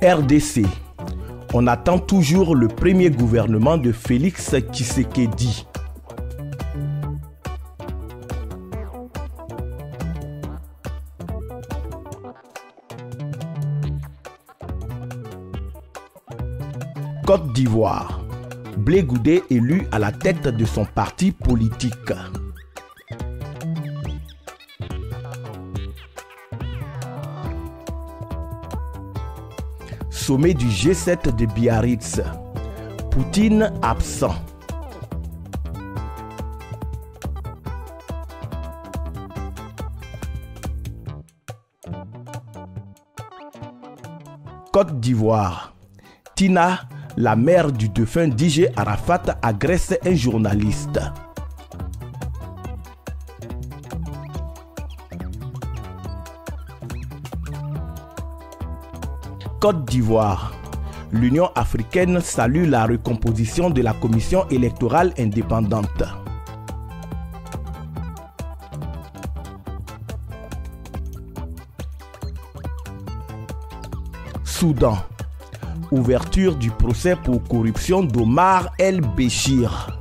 RDC. On attend toujours le premier gouvernement de Félix Tshisekedi. Côte d'Ivoire. Blé Goudé élu à la tête de son parti politique. Sommet du G7 de Biarritz. Poutine absent. Côte d'Ivoire. Tina, la mère du défunt DJ Arafat, agresse un journaliste. Côte d'Ivoire. L'Union africaine salue la recomposition de la commission électorale indépendante. Soudan. Ouverture du procès pour corruption d'Omar El-Béchir.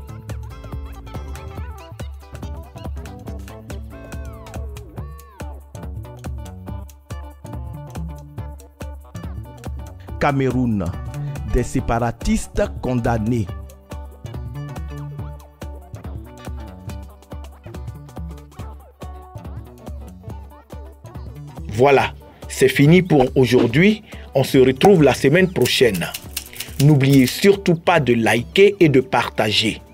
Cameroun. Des séparatistes condamnés. Voilà, c'est fini pour aujourd'hui. On se retrouve la semaine prochaine. N'oubliez surtout pas de liker et de partager.